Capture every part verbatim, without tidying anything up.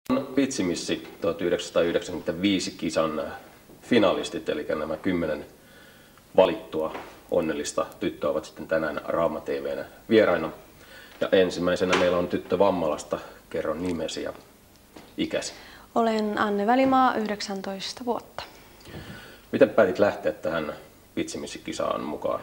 Pitsimissi tuhatyhdeksänsataayhdeksänkymmentäviisi kisan finalistit, eli nämä kymmenen valittua onnellista tyttöä ovat sitten tänään Rauma T V:n vieraina. Ja ensimmäisenä meillä on tyttö Vammalasta. Kerro nimesi ja ikäsi. Olen Anne Välimaa, yhdeksäntoista vuotta. Miten päätit lähteä tähän Pitsimissi-kisaan mukaan?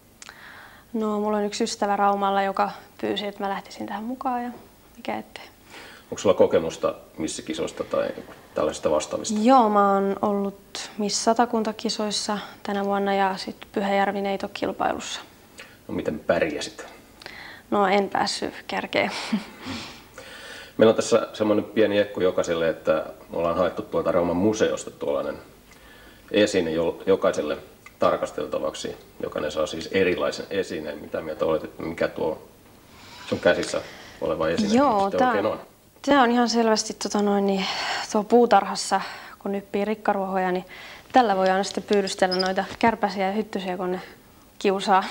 No, mulla on yksi ystävä Raumalla, joka pyysi, että mä lähtisin tähän mukaan ja mikä ettei. Onko sulla kokemusta missikisoista tai tällaisista vastaavista? Joo, mä oon ollut Miss Satakuntakisoissa tänä vuonna ja sitten Pyhäjärvi-neitokilpailussa. No, miten pärjäsit? No, en päässyt kärkeen. Meillä on tässä semmoinen pieni ekku jokaiselle, että me ollaan haettu tuolta Rauman museosta tuollainen esine jokaiselle tarkasteltavaksi. Jokainen saa siis erilaisen esineen. Mitä mieltä olet, että mikä tuo sun käsissä oleva esine Joo, tää, oikein on? Tämä on ihan selvästi tota noin, niin, tuo puutarhassa, kun nyppii rikkaruohoja, niin tällä voi aina sitten pyydystellä noita kärpäsiä ja hyttysiä, kun ne kiusaa.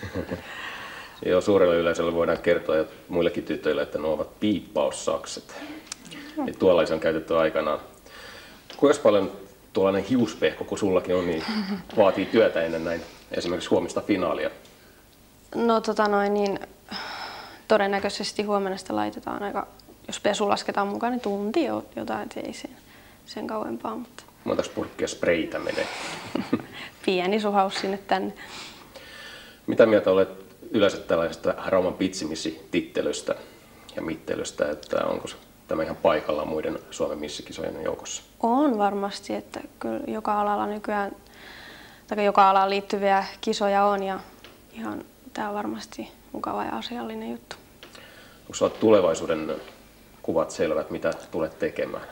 Joo, suurelle yleisölle voidaan kertoa ja muillekin tytöille, että ne ovat piippaussakset. Mm. Ja tuollaisia on käytetty aikanaan. Kuinka paljon tuollainen hiuspehko, kun sullakin on, niin vaatii työtä ennen näin esimerkiksi huomista finaalia? No tota noin, niin todennäköisesti huomenna sitä laitetaan aika, jos pesu lasketaan mukaan, niin tunti jotain, että ei sen, sen kauempaa. Mutta montaks purkkia spreitä menee? Pieni suhaus sinne tänne. Mitä mieltä olet yleensä tällaisesta Rauman Pitsimissi-tittelystä ja mittelystä, että onko tämä ihan paikallaan muiden Suomen missikisojen joukossa? On varmasti, että kyllä joka alalla nykyään, tai joka alaan liittyviä kisoja on ja ihan tämä on varmasti mukava ja asiallinen juttu. Onko sulla tulevaisuuden kuvat selvät, mitä tulet tekemään?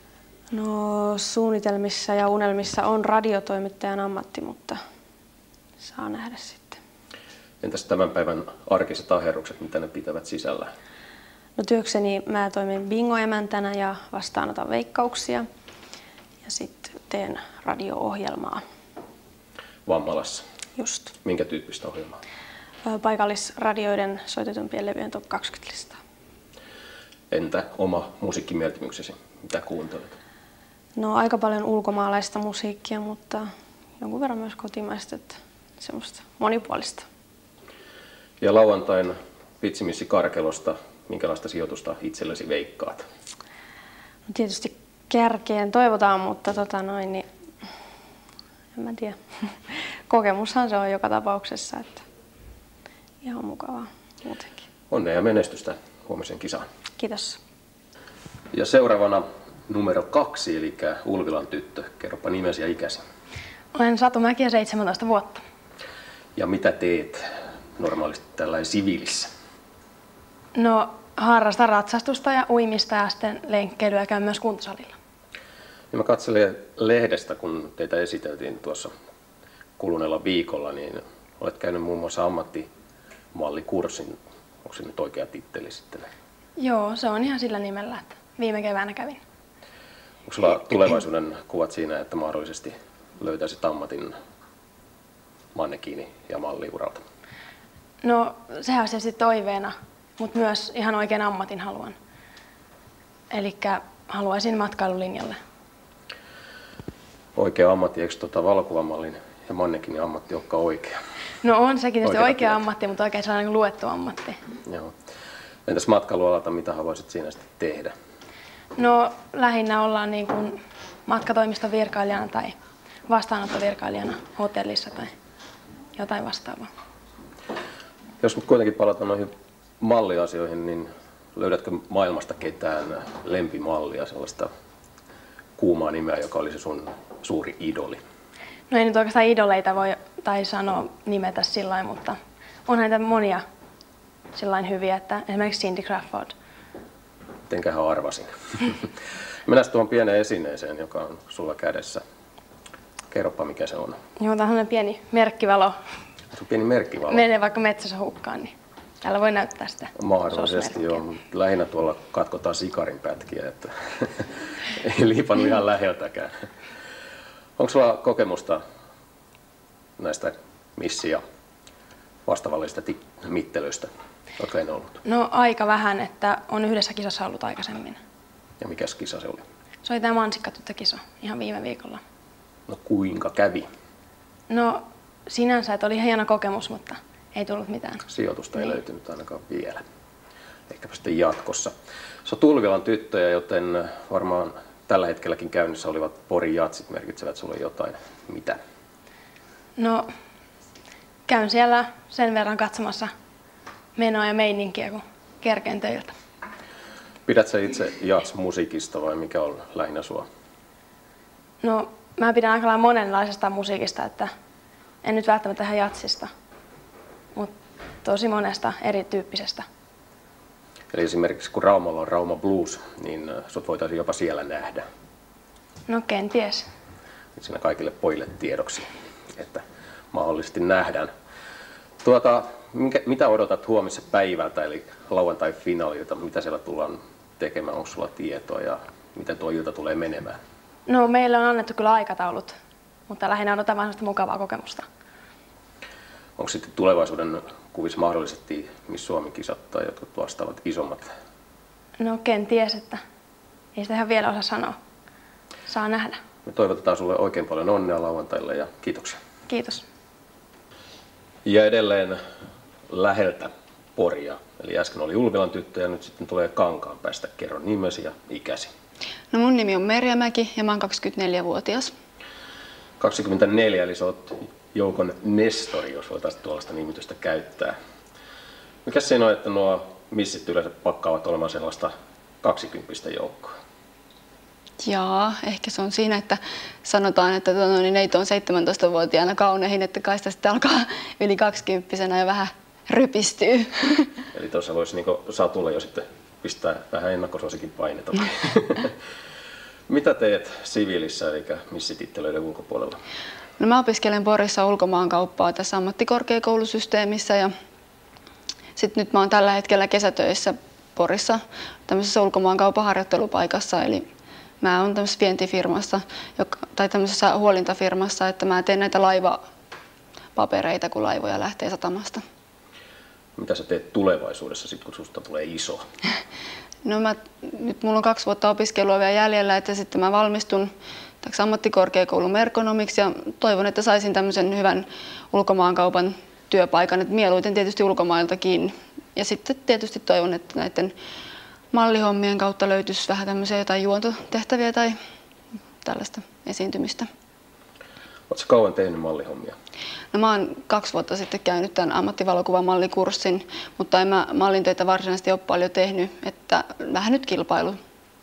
No, suunnitelmissa ja unelmissa on radiotoimittajan ammatti, mutta saa nähdä sitten. Entäs tämän päivän arkiset aherrukset, mitä ne pitävät sisällä? No, työkseni mä toimin bingoemäntänä ja vastaanotan veikkauksia ja sitten teen radio-ohjelmaa. Vammalassa? Just. Minkä tyyppistä ohjelmaa? Paikallisradioiden soitetumpien levyjen top kaksikymmentä listaa. Entä oma musiikkimieltymyksesi? Mitä kuuntelet? No, aika paljon ulkomaalaista musiikkia, mutta jonkun verran myös kotimaista, että semmoista monipuolista. Ja lauantain Pitsimissi Karkelosta, minkälaista sijoitusta itsellesi veikkaat? No, tietysti kärkeen toivotaan, mutta tota noin, niin en mä tiedä. Kokemushan se on joka tapauksessa, että ihan mukavaa muutenkin. Onnea ja menestystä huomisen kisaan. Kiitos. Ja seuraavana numero kaksi, eli Ulvilan tyttö. Kerropa nimesi ja ikäsi. Olen Satu Mäki ja seitsemäntoista vuotta. Ja mitä teet normaalisti tällainen siviilissä? No, harrastan ratsastusta ja uimista ja sitten lenkkeilyä ja käyn myös kuntosalilla. Ja mä katselin lehdestä, kun teitä esiteltiin tuossa kuluneella viikolla, niin olet käynyt muun muassa ammattimallikurssin. Onko se nyt oikea titteli sitten? Joo, se on ihan sillä nimellä, että viime keväänä kävin. Onko sulla tulevaisuuden kuvat siinä, että mahdollisesti löytäisit ammatin mannekiini- ja malliuralta? No, sehän on se sitten toiveena, mutta myös ihan oikein ammatin haluan. Elikkä haluaisin matkailulinjalle. Oikea ammatti, eikö tuota valokuvamallin ja mannekiinin ammatti olekaan oikea? No on sekin tietysti Oikeata oikea työtä. ammatti, mutta oikein sellainen luettu ammatti. Joo. Entäs matkailualalta, mitä haluaisit siinä sitten tehdä? No, lähinnä ollaan niin kuin matkatoimiston virkailijana tai vastaanottovirkailijana hotellissa tai jotain vastaavaa. Jos nyt kuitenkin palataan noihin malliasioihin, niin löydätkö maailmasta ketään lempimallia, sellaista kuumaa nimeä, joka olisi sun suuri idoli? No ei nyt oikeastaan idoleita voi tai sanoa nimetä sillain, mutta on näitä monia sillain hyviä, että esimerkiksi Cindy Crawford. Mitenköhän arvasin. Mennään tuohon pieneen esineeseen, joka on sulla kädessä. Kerropa, mikä se on. Joo, tämä on pieni merkkivalo. Se on pieni merkkivalo. Menee vaikka metsässä hukkaan, niin täällä voi näyttää sitä. Mahdollisesti joo. Lähinnä tuolla katkotaan sikarin pätkiä, että ei liipannut ihan läheltäkään. Onko sulla kokemusta näistä missi- ja vastaavallisista mittelyistä? Oletko en ollut? No aika vähän, että on yhdessä kisassa ollut aikaisemmin. Ja mikäs kisa se oli? Se oli tämä mansikkatyttökisa ihan viime viikolla. No kuinka kävi? No sinänsä, että oli hieno kokemus, mutta ei tullut mitään. Sijoitusta ei Niin. löytynyt ainakaan vielä. Ehkäpä sitten jatkossa. Se on Tulvilan tyttöjä, joten varmaan tällä hetkelläkin käynnissä olivat Porin jatsit merkitsevät sulle jotain. Mitä? No käyn siellä sen verran katsomassa menoa ja meininkiä, kun kerkeen töiltä. Pidät sä itse jats-musiikista vai mikä on lähinnä sua? No mä pidän aika lailla monenlaisesta musiikista, että en nyt välttämättä ihan jatsista, mutta tosi monesta erityyppisestä. Eli esimerkiksi kun Raumalla on Rauma Blues, niin sut voitaisiin jopa siellä nähdä. No kenties. Nyt siinä kaikille pojille tiedoksi, että mahdollisesti nähdään. Tuota, minkä, mitä odotat huomissa päivältä, eli lauantai-finaalilta? Mitä siellä tullaan tekemään? Onko sulla tietoa ja miten tuo ilta tulee menemään? No meille on annettu kyllä aikataulut, mutta lähinnä odotan vain sellaista mukavaa kokemusta. Onko sitten tulevaisuuden kuvissa mahdollisesti Miss Suomi-kisat tai jotkut vastaavat isommat? No kenties, että ei sitä ihan vielä osaa sanoa. Saa nähdä. Me toivotetaan sulle oikein paljon onnea lauantaille ja kiitoksia. Kiitos. Ja edelleen läheltä Poria. Eli äsken oli Ulvilan tyttö ja nyt sitten tulee Kankaanpäästä. Kerro nimesi ja ikäsi. No mun nimi on Merja Mäki ja mä oon kaksikymmentäneljävuotias. kaksikymmentäneljä, eli sä oot joukon nestori, jos voitaisiin tuollaista nimitystä käyttää. Mikäs siinä on, että nuo missit yleensä pakkaavat olemaan sellaista kaksikymppistä joukkoa? Jaa, ehkä se on siinä, että sanotaan, että no, niin neito on seitsemäntoistavuotiaana kauneihin, että kai sitä sitten alkaa yli kaksikymppisenä ja vähän rypistyy. Eli tuossa voisi niinku Satulle jo sitten pistää vähän ennakkosuosikin painetta. Mitä teet siviilissä, eli missitittelöiden ulkopuolella? No mä opiskelen Porissa ulkomaankauppaa tässä ammattikorkeakoulusysteemissä ja sitten nyt mä oon tällä hetkellä kesätöissä Porissa tämmöisessä ulkomaankaupan harjoittelupaikassa, eli mä oon tämmöisessä vientifirmassa joka, tai tämmöisessä huolintafirmassa, että mä teen näitä laivapapereita, kun laivoja lähtee satamasta. Mitä sä teet tulevaisuudessa, sit kun susta tulee iso? No mä, nyt mulla on kaksi vuotta opiskelua vielä jäljellä, että sitten mä valmistun täksi ammattikorkeakoulun merkonomiksi ja toivon, että saisin tämmöisen hyvän ulkomaankaupan työpaikan, että mieluiten tietysti ulkomailtakin. Ja sitten tietysti toivon, että näiden mallihommien kautta löytyisi vähän tämmöisiä jotain juontotehtäviä tai tällaista esiintymistä. Oletko kauan tehnyt mallihommia? No mä oon kaksi vuotta sitten käynyt tämän ammattivalokuvamalikurssin, mutta en mä mallintöitä varsinaisesti ole paljon tehnyt, että vähän nyt kilpailu.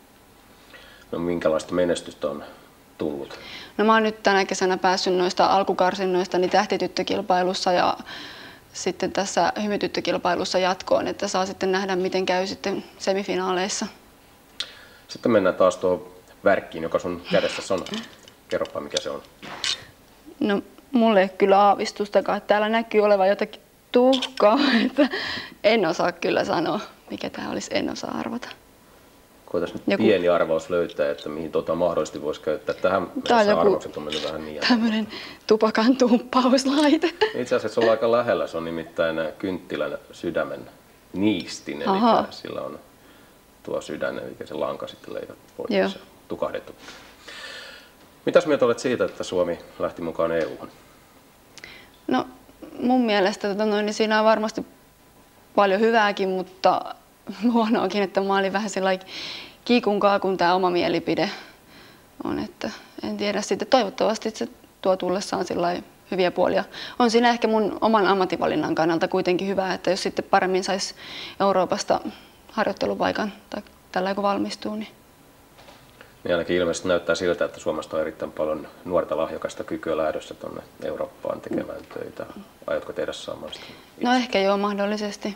No minkälaista menestystä on tullut? No mä oon nyt tänä kesänä päässyt noista alkukarsinnoista niin tähtityttökilpailussa ja sitten tässä hymytyttökilpailussa jatkoon, että saa sitten nähdä, miten käy sitten semifinaaleissa. Sitten mennään taas tuohon värkkiin, joka sun kädessä on. Kerropa, mikä se on. No mulle ei ole kyllä aavistustakaan, että täällä näkyy olevan jotakin tuhkaa, että en osaa kyllä sanoa, mikä tää olisi, en osaa arvata. Koitais nyt Joku... pieni arvaus löytää, että mihin tuota mahdollisesti voisi käyttää. Tähän mennessä joku... arvaukset on mennyt vähän niin. Tämmöinen tupakan tumppauslaite. Itse asiassa se on aika lähellä. Se on nimittäin kynttilän sydämen niistin. Eli sillä on tuo sydän, eli se lanka sitten leikattu pois ja tukahdettu. Mitäs mieltä olet siitä, että Suomi lähti mukaan E U:hun? No mun mielestä tota noin, niin siinä on varmasti paljon hyvääkin, mutta huonoakin, että mä olin vähän sellainen kiikun kaakun tämä oma mielipide on, että en tiedä sitten. Toivottavasti se tuo tullessaan sellainen hyviä puolia. On siinä ehkä mun oman ammatinvalinnan kannalta kuitenkin hyvä, että jos sitten paremmin saisi Euroopasta harjoittelupaikan tai tällä kun valmistuu. Niin. Niin ainakin ilmeisesti näyttää siltä, että Suomesta on erittäin paljon nuorta lahjakasta kykyä lähdössä tuonne Eurooppaan tekemään töitä. Aiotko tehdä samasta? No ehkä joo, mahdollisesti.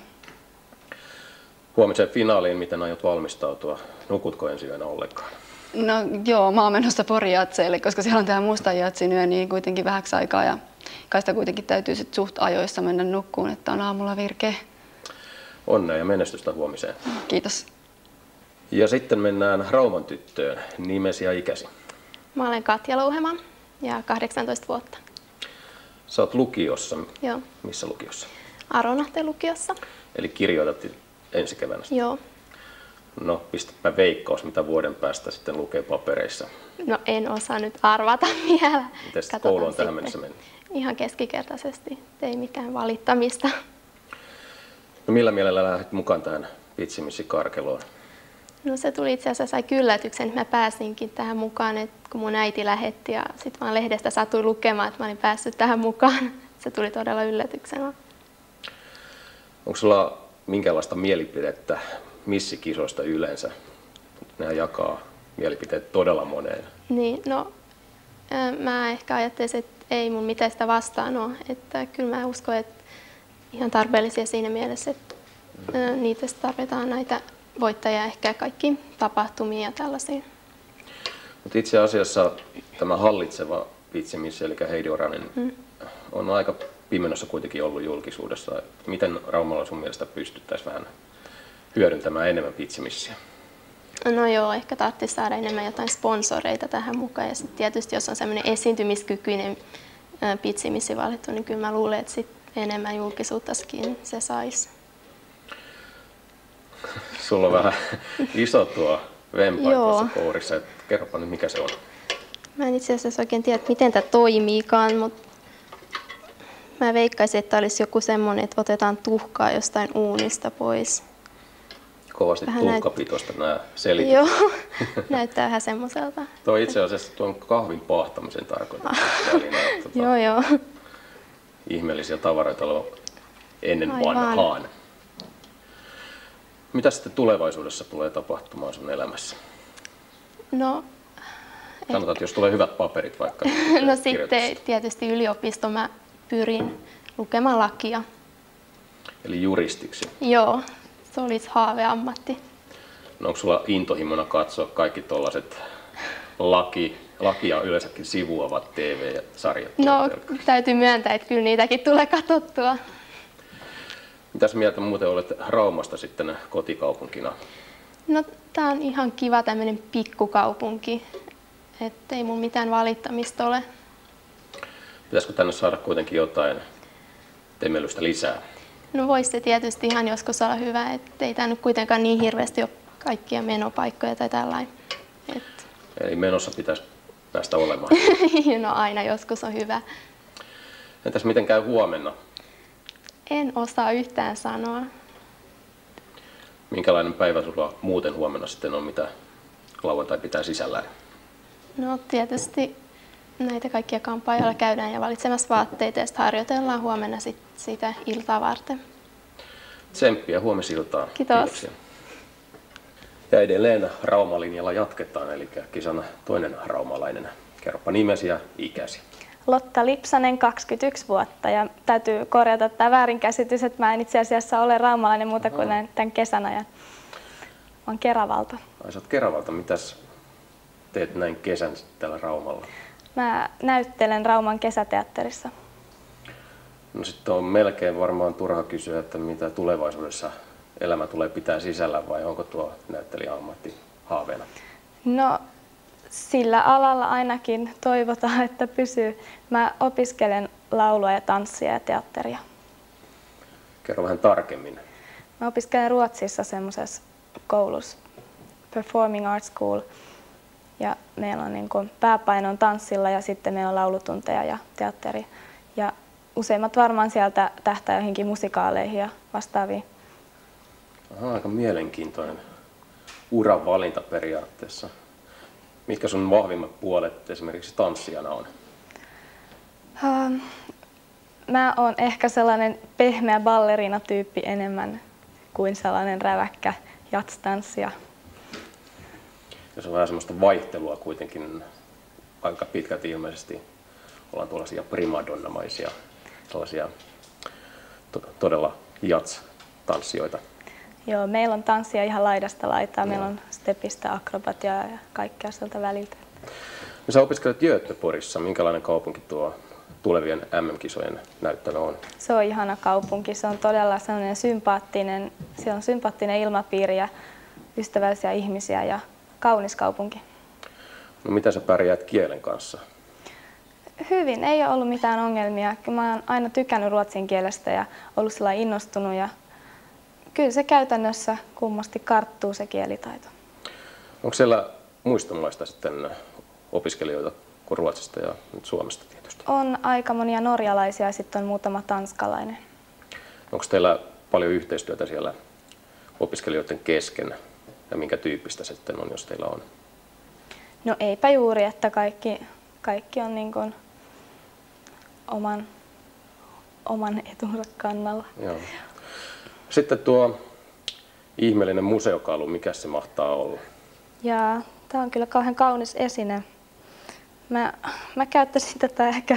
Huomiseen finaaliin, miten aiot valmistautua? Nukutko ensi yönä ollenkaan? No joo, mä oon menossa Porin jatseille, koska siellä on tämä musta jatsin yö niin kuitenkin vähäksi aikaa ja kai sitä kuitenkin täytyy sit suht ajoissa mennä nukkuun, että on aamulla virkeä. Onnea ja menestystä huomiseen. Kiitos. Ja sitten mennään Rauman tyttöön. Nimesi ja ikäsi? Mä olen Katja Louhema ja kahdeksantoista vuotta. Sä oot lukiossa. Joo. Missä lukiossa? Aronahteen lukiossa. Eli kirjoitat ensi keväänä. Joo. No, pistäpä veikkaus, mitä vuoden päästä sitten lukee papereissa. No en osaa nyt arvata vielä. Miten sitten Katsotaan koulu on tähän sitten. mennessä mennyt? Ihan keskikertaisesti, ei mitään valittamista. No millä mielellä lähdit mukaan tähän Pitsimissi-karkeloon? No se tuli itse asiassa aika yllätyksen, että mä pääsinkin tähän mukaan, että kun mun äiti lähetti ja sitten vaan lehdestä satui lukemaan, että mä olin päässyt tähän mukaan. Se tuli todella yllätyksenä. Onko sulla minkälaista mielipidettä missikisoista yleensä? Nämä jakaa mielipiteet todella moneen. Niin, no ää, mä ehkä ajattelisin, että ei mun mitään sitä vastaan ole. Että kyllä mä uskon, että ihan tarpeellisia siinä mielessä, että ää, niitä tarvitaan näitä voittajia ehkä kaikki tapahtumia ja tällaisia. Mutta itse asiassa tämä hallitseva Pitsimissi, eli Heidi Oranen, mm. on aika pimennossa kuitenkin ollut julkisuudessa. Miten Raumalla sun mielestä pystyttäisiin vähän hyödyntämään enemmän Pitsimissiä? No joo, ehkä tarvitsisi saada enemmän jotain sponsoreita tähän mukaan. Ja sitten tietysti, jos on semmoinen esiintymiskykyinen Pitsimissi valittu, niin kyllä mä luulen, että sit enemmän julkisuuttakin se saisi. Sulla on vähän iso tuo vempain Joo. tuossa kourissa. Et kerropa nyt, mikä se on. Mä en itse asiassa oikein tiedä, miten tämä toimiikaan, mutta mä veikkaisin, että olisi joku semmoinen, että otetaan tuhkaa jostain uunista pois. Kovasti Vähän tuhkapitoista nämä selitykset. Joo, näyttää vähän semmoiselta. Tuo itse asiassa tuon kahvin paahtamisen tarkoitus. Tuota, Joo, joo. ihmeellisiä tavaroita on ennen Aivan. vanhaan. Mitä sitten tulevaisuudessa tulee tapahtumaan sun elämässä? No, Sanotaan, että jos tulee hyvät paperit vaikka. no sitten tietysti yliopisto mä pyrin lukemaan lakia. Eli juristiksi. Joo, se olisi haaveammatti. No onko sulla intohimona katsoa kaikki tuollaiset laki, lakia yleensäkin sivuavat T V-sarjat? No, täytyy myöntää, että kyllä niitäkin tulee katsottua. Mitäs mieltä muuten olet Raumasta sitten kotikaupunkina? No, tää on ihan kiva tämmöinen pikkukaupunki. Että ei mun mitään valittamista ole. Pitäisikö tänne saada kuitenkin jotain temmelystä lisää? No voisi se tietysti ihan joskus olla hyvä, että ei tää nyt kuitenkaan niin hirveästi ole kaikkia menopaikkoja tai tällainen. Et... Eli menossa pitäisi päästä olemaan. no aina joskus on hyvä. Entäs miten käy huomenna? En osaa yhtään sanoa. Minkälainen päivä sulla muuten huomenna sitten on, mitä lauantai pitää sisällään? No tietysti näitä kaikkia kampaajoilla käydään ja valitsemassa vaatteita ja sitten harjoitellaan huomenna sit sitä iltaa varten. Tsemppiä huomisiltaan. Kiitos. Kiitoksia. Ja edelleen Rauma-linjalla jatketaan, eli kisan toinen raumalainen. Kerropa nimesi ja ikäsi. Lotta Lipsanen, kaksikymmentäyksi vuotta, ja täytyy korjata tämä väärinkäsitys, että mä en itse asiassa ole raumalainen muuta kuin näin tämän kesän ajan. Mä oon Keravalta. Ai sä oot Keravalta. Mitäs teet näin kesän täällä Raumalla? Mä näyttelen Rauman kesäteatterissa. No sitten on melkein varmaan turha kysyä, että mitä tulevaisuudessa elämä tulee pitää sisällä, vai onko tuo näyttelijäammatti haaveena? No sillä alalla ainakin toivotaan, että pysyy. Mä opiskelen laulua ja tanssia ja teatteria. Kerro vähän tarkemmin. Mä opiskelen Ruotsissa semmoisessa koulussa, Performing Arts School. Ja meillä on niin kuin pääpaino on tanssilla ja sitten meillä on laulutunteja ja teatteri. Ja useimmat varmaan sieltä tähtää johonkin musikaaleihin ja vastaaviin. Aha, aika mielenkiintoinen uran valinta periaatteessa. Mitkä sun vahvimmat puolet esimerkiksi tanssijana on? Uh, mä oon ehkä sellainen pehmeä balleriina-tyyppi enemmän kuin sellainen räväkkä jatstanssija. Jos on vähän semmoista vaihtelua kuitenkin aika pitkälti ilmeisesti. Ollaan tuollaisia primadonnamaisia, sellaisia to- todella jats-tanssijoita. Joo, meillä on tanssia ihan laidasta laitaa. Meillä on stepistä akrobatiaa ja kaikkea sieltä väliltä. No, sä opiskelet Göteborgissa. Minkälainen kaupunki tuo tulevien M M-kisojen näyttävä on? Se on ihana kaupunki. Se on todella sellainen sympaattinen, siellä on sympaattinen ilmapiiri ja ystävällisiä ihmisiä ja kaunis kaupunki. No mitä sä pärjäät kielen kanssa? Hyvin, ei ole ollut mitään ongelmia. Mä oon aina tykännyt ruotsin kielestä ja ollut sellainen innostunut ja kyllä se käytännössä kummasti karttuu se kielitaito. Onko siellä muista maista sitten opiskelijoita kuin Ruotsista ja nyt Suomesta tietysti? On aika monia norjalaisia ja sitten on muutama tanskalainen. Onko teillä paljon yhteistyötä siellä opiskelijoiden kesken ja minkä tyyppistä se sitten on, jos teillä on? No eipä juuri, että kaikki, kaikki on niin kuin oman, oman etunsa kannalla. Joo. Sitten tuo ihmeellinen museokalu, mikä se mahtaa olla? Ja tämä on kyllä kauhean kaunis esine. Mä, mä käyttäisin tätä ehkä,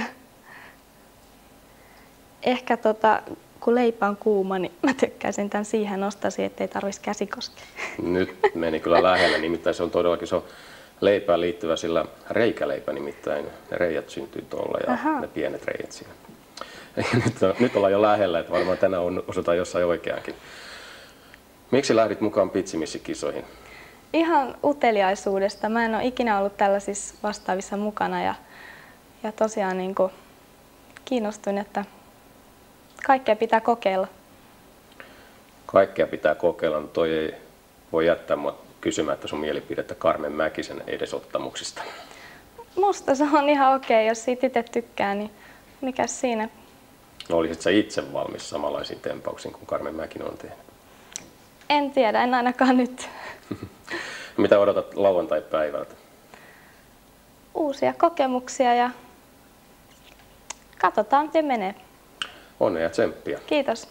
ehkä tota, kun leipä on kuuma, niin mä tykkäisin tämän siihen nostaisin, ettei tarvitsisi käsi koskea. Nyt meni kyllä lähelle, nimittäin se on todellakin se on leipään liittyvä, sillä reikäleipä nimittäin, ne reijät syntyy tuolla ja Aha. ne pienet reijät siinä. Nyt, nyt ollaan jo lähellä, että varmaan tänään on, osutaan jossain oikeaankin. Miksi lähdit mukaan Pitsimissi-kisoihin? Ihan uteliaisuudesta. Mä en ole ikinä ollut tällaisissa vastaavissa mukana ja, ja tosiaan niin kuin kiinnostuin, että kaikkea pitää kokeilla. Kaikkea pitää kokeilla, mutta toi ei voi jättää mua kysymättä sun mielipidettä Carmen Mäkisen edesottamuksista. Musta se on ihan okei, jos siitä itse tykkää, niin mikäs siinä? No, olisit sä itse valmis samanlaisiin tempauksiin kuin Carmen Mäkinen on tehnyt? En tiedä, en ainakaan nyt. Mitä odotat lauantai-päivältä? Uusia kokemuksia ja katsotaan, miten menee. Onnea ja tsemppiä. Kiitos.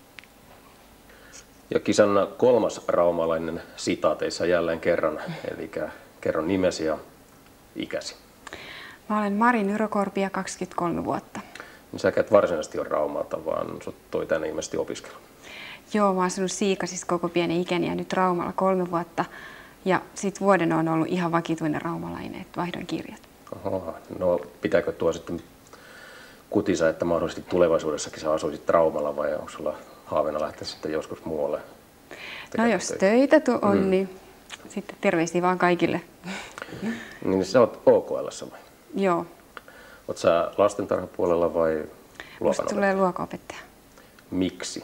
Ja kisan kolmas raumalainen sitaateissa jälleen kerran, eli kerron nimesi ja ikäsi. Mä olen Mari Nyrokorpi ja kaksikymmentäkolme vuotta. Niin sä et varsinaisesti ole Raumalta, vaan sut toi tänne ilmeisesti opiskella. Joo, mä oon asunut Siikasissa koko pienen ikäni ja nyt Raumalla kolme vuotta. Ja sit vuoden on ollut ihan vakituinen raumalainen, että vaihdoin kirjat. Oho, no pitääkö tuo sitten kutisa, että mahdollisesti tulevaisuudessakin sä asuisit Raumalla vai onko sulla haaveena lähteä sitten joskus muualle? No jos töitä tu on, mm. niin sitten terveisiä vaan kaikille. Niin sä oot O K L:ssä vai? Joo. Oot sä lastentarhapuolella vai luokanopettaja? Musta tulee luokanopettaja. Miksi?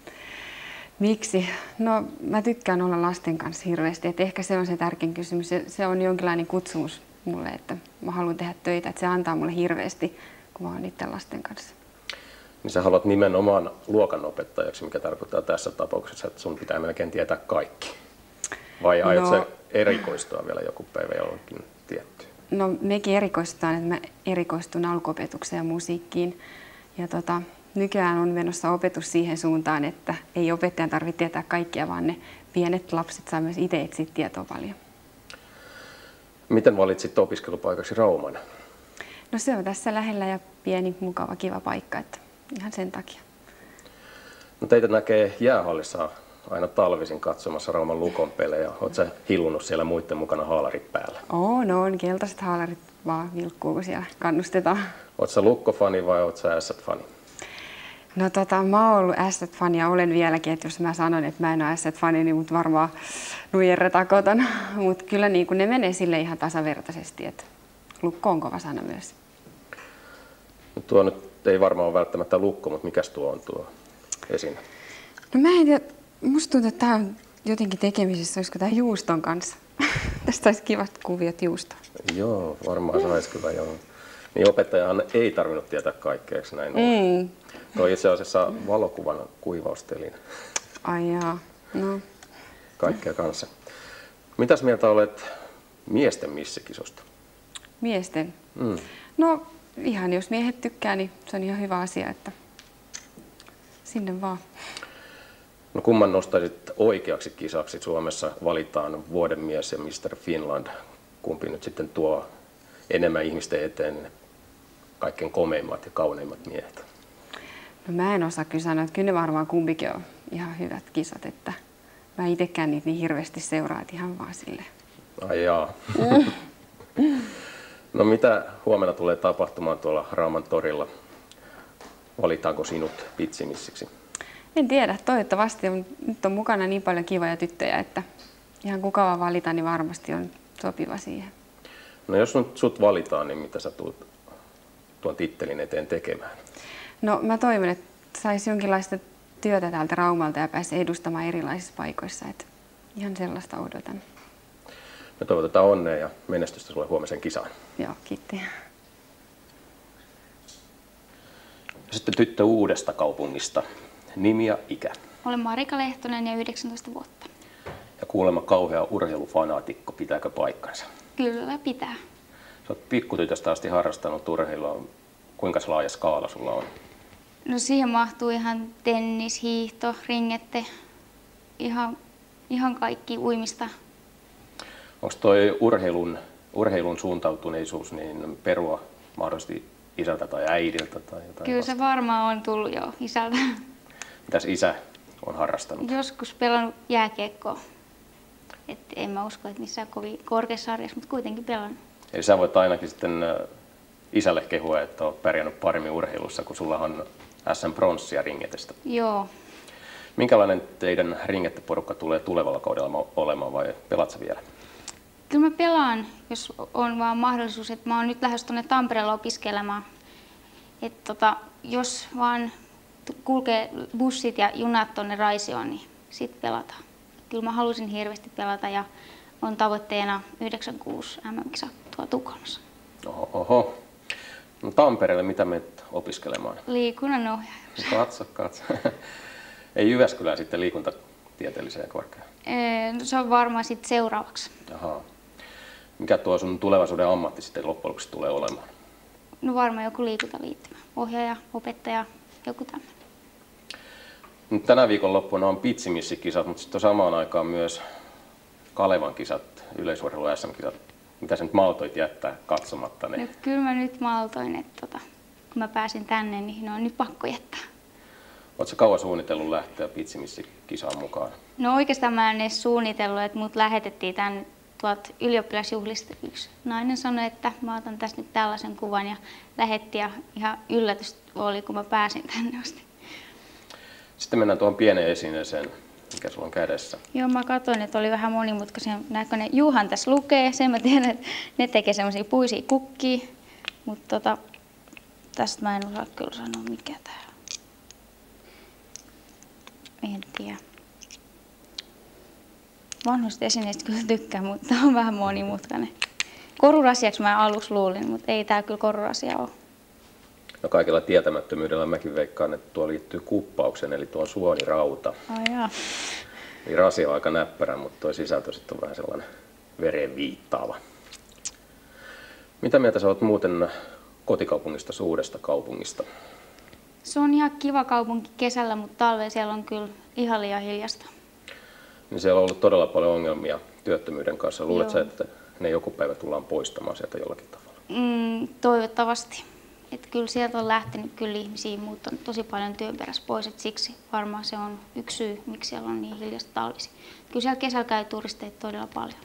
Miksi? No mä tykkään olla lasten kanssa hirveästi, että ehkä se on se tärkein kysymys. Se on jonkinlainen kutsumus mulle, että mä haluan tehdä töitä, että se antaa mulle hirveästi, kun mä oon niiden lasten kanssa. Niin sä haluat nimenomaan luokanopettajaksi, mikä tarkoittaa tässä tapauksessa, että sun pitää melkein tietää kaikki. Vai aiot no, sä erikoistua vielä joku päivä jollekin tiettyyn? No mekin erikoistutaan, että mä erikoistun alkuopetukseen ja musiikkiin. Ja tota, nykyään on menossa opetus siihen suuntaan, että ei opettajan tarvitse tietää kaikkia, vaan ne pienet lapset saa myös itse etsiä tietoa paljon. Miten valitsit opiskelupaikaksi Rauman? No se on tässä lähellä ja pieni, mukava, kiva paikka, että ihan sen takia. No teitä näkee jäähallissa aina talvisin katsomassa Rauman Lukon pelejä. Oletko sä hillunut siellä muiden mukana haalarit päällä? Oo, no on. Keltaiset haalarit vaan vilkkuu, kun siellä kannustetaan. Oletko sä Lukko-fani vai oletko sä Ässät-fani? No tota, mä oon ollut Ässät-fani ja olen vieläkin, että jos mä sanon, että mä en ole Ässät-fani, niin mut varmaan nujerretaan kotona. Mutta kyllä niin kun ne menee sille ihan tasavertaisesti, että Lukko on kova sana myös. No tuo nyt ei varmaan ole välttämättä Lukko, mutta mikäs tuo on tuo esine? No mä en tiedä, musta tuntuu, että tää on jotenkin tekemisissä, olisiko tää juuston kanssa. Tästä olisi kivat kuviot juustoa. Joo, varmaan saisi kyllä joo. Niin opettajahan ei tarvinnut tietää kaikkea, eikö näin ole? Mm. Tuo itse asiassa valokuvan kuivaustelin. Ai jaa, no. Kaikkea kanssa. Mitäs mieltä olet miesten missikisosta? Miesten? Mm. No ihan jos miehet tykkää, niin se on ihan hyvä asia, että sinne vaan. No kumman nostaisit oikeaksi kisaksi? Suomessa valitaan vuoden mies ja mister Finland. Kumpi nyt sitten tuo enemmän ihmisten eteen kaikkein komeimmat ja kauneimmat miehet? No mä en osaa kyllä sanoa, että kyllä ne varmaan kumpikin on ihan hyvät kisat, että mä itsekään niitä niin hirveästi seuraa, että ihan vaan silleen. Ai jaa. No mitä huomenna tulee tapahtumaan tuolla Rauman torilla? Valitaanko sinut pitsimissiksi? En tiedä, toivottavasti. On, nyt on mukana niin paljon kivoja tyttöjä, että ihan kuka vaan valita, niin varmasti on sopiva siihen. No jos nyt sut valitaan, niin mitä sä tulet tuon tittelin eteen tekemään? No mä toivon, että saisi jonkinlaista työtä täältä Raumalta ja pääsee edustamaan erilaisissa paikoissa. Et ihan sellaista odotan. Me toivotetaan onnea ja menestystä sulle huomisen kisaan. Joo, kiitti. Sitten tyttö Uudesta Kaupungista. Nimi ja ikä. Olen Marika Lehtonen ja yhdeksäntoista vuotta. Ja kuulemma kauhea urheilufanaatikko. Pitääkö paikkansa? Kyllä, pitää. Sä oot pikkutytöstä asti harrastanut urheilua. Kuinka laaja skaala sulla on? No siihen mahtuu ihan tennis, hiihto, ringette, ihan, ihan kaikki uimista. Onko toi urheilun, urheilun suuntautuneisuus niin perua mahdollisesti isältä tai äidiltä tai jotain? Kyllä se varmaan on tullut jo isältä. Mitäs isä on harrastanut? Joskus pelannut jääkiekkoa. Et en mä usko, että missään kovin korkeassa sarjassa, mutta kuitenkin pelannut. Eli sä voit ainakin sitten isälle kehua, että olet pärjännyt paremmin urheilussa, kun sulla on äs äm-pronssia ringetestä. Joo. Minkälainen teidän ringetteporukka tulee tulevalla kaudella olemaan vai pelaat sä vielä? Kyllä mä pelaan, jos on vaan mahdollisuus, että mä oon nyt lähdössä tuonne Tampereella opiskelemaan. Et tota, jos vaan kulkee bussit ja junat tuonne Raisioon, niin sit pelataan. Kyllä mä halusin hirveästi pelata ja on tavoitteena yhdeksänkymmentäkuusi äm äm-kisat tuolla Tukholmassa. Oho, oho. No Tampereelle mitä menet opiskelemaan? Liikunnan ohjaaja. Katso, katso. Ei Jyväskylään sitten liikuntatieteelliseen korkeaan? No, se on varmaan sitten seuraavaksi. Ahaa. Mikä tuo sun tulevaisuuden ammatti sitten loppujen lopuksi tulee olemaan? No varmaan joku liikuntaliittymä. Ohjaaja, opettaja, joku tämmöinen. Nyt tänä viikonloppuna on pitsimissikisat, mutta sitten samaan aikaan myös Kalevan kisat, yleisurheilu äs äm-kisat. Mitä sä nyt maltoit jättää katsomatta ne? No, kyllä mä nyt maltoin, että tota, kun mä pääsin tänne, niin ne on nyt pakko jättää. Oletko sä kauan suunnitellut lähteä pitsimissikisaan mukaan? No oikeastaan mä en edes suunnitellut, että mut lähetettiin tänne tuolta ylioppilasjuhlista yksi nainen sanoi, että mä otan tässä nyt tällaisen kuvan ja lähetti ja ihan yllätys oli, kun mä pääsin tänne asti. Sitten mennään tuohon pieneen esineeseen, mikä sulla on kädessä. Joo, mä katsoin, että oli vähän monimutkaisen näköinen. Juhan tässä lukee, sen mä tiedän, että ne tekee semmoisia puisia kukkia, mutta tota, tästä mä en osaa kyllä sanoa, mikä tää on. En tiedä. Vanhoista esineistä kyllä tykkään, mutta on vähän monimutkainen. Korurasiaksi mä aluksi luulin, mutta ei tää kyllä korurasia ole. No kaikella tietämättömyydellä mäkin veikkaan, että tuo liittyy kuppaukseen, eli tuo on suonirauta. Ai jaa. Eli rasia on aika näppärä, mutta tuo sisältö sitten on vähän sellainen vereen viittaava. Mitä mieltä sä oot muuten kotikaupungista, Uudesta Kaupungista? Se on ihan kiva kaupunki kesällä, mutta talvella siellä on kyllä ihan liian hiljasta. Niin siellä on ollut todella paljon ongelmia työttömyyden kanssa. Luuletko sä, Joo. että ne joku päivä tullaan poistamaan sieltä jollakin tavalla? Mm, toivottavasti. Et kyllä sieltä on lähtenyt kyllä ihmisiä muuttanut tosi paljon työn perässä pois, et siksi varmaan se on yksi syy, miksi siellä on niin hiljasta talvisi. Kyllä siellä kesällä käy turisteja todella paljon.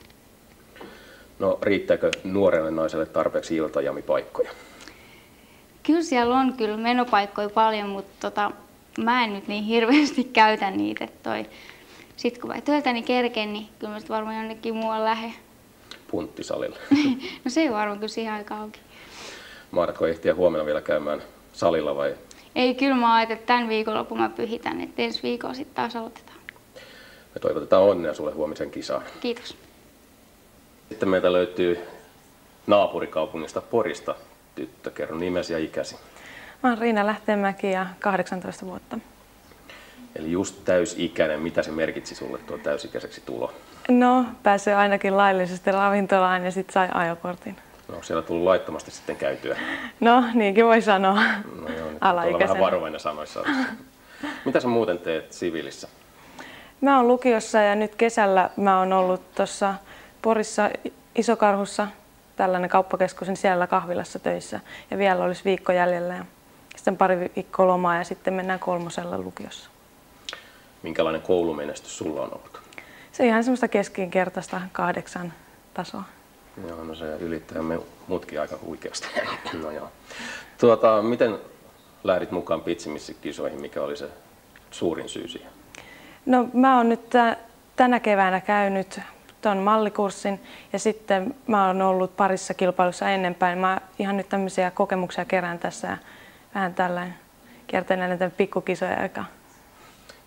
No riittääkö nuorelle naiselle tarpeeksi iltajamipaikkoja? Kyllä siellä on kyllä menopaikkoja paljon, mutta tota, mä en nyt niin hirveästi käytä niitä. Sitten kun mä töiltäni kerken, niin kyllä mä sit varmaan jonnekin muualle lähden. Punttisalille. No se ei varmaan kyllä siihen aikaan auki. Mahdatko ehtiä huomenna vielä käymään salilla vai? Ei, kyllä mä ajattelin, että tämän viikonlopun mä pyhitän, että ensi viikolla sitten taas aloitetaan. Me toivotetaan onnea sulle huomisen kisaan. Kiitos. Sitten meiltä löytyy naapurikaupungista Porista tyttö. Kerro nimesi ja ikäsi. Mä oon Riina Lähteenmäki ja kahdeksantoista vuotta. Eli just täysikäinen. Mitä se merkitsi sulle tuo täysikäiseksi tulo? No, pääsee ainakin laillisesti ravintolaan ja sitten sai ajokortin. No, onko siellä tullut laittomasti sitten käytyä? No, niinkin voi sanoa. No joo, nyt Alaikäisenä. vähän varovainen sanoissa. Mitä sä muuten teet siviilissä? Mä oon lukiossa ja nyt kesällä mä oon ollut tuossa Porissa Isokarhussa, tällainen kauppakeskus, niin siellä kahvilassa töissä. Ja vielä olisi viikko jäljellä ja sitten pari viikkoa lomaa ja sitten mennään kolmosella lukiossa. Minkälainen koulumenestys sulla on ollut? Se on ihan semmoista keskinkertaista kahdeksan tasoa. Joo, no se ylittää me muutkin aika huikeasti. No joo. Tuota, miten lähdit mukaan pitsimissikisoihin? Mikä oli se suurin syy siihen? No mä oon nyt tänä keväänä käynyt tuon mallikurssin ja sitten mä oon ollut parissa kilpailussa ennenpäin. Mä ihan nyt tämmöisiä kokemuksia kerään tässä ja vähän tällainen kiertelen näitä pikkukisoja aika.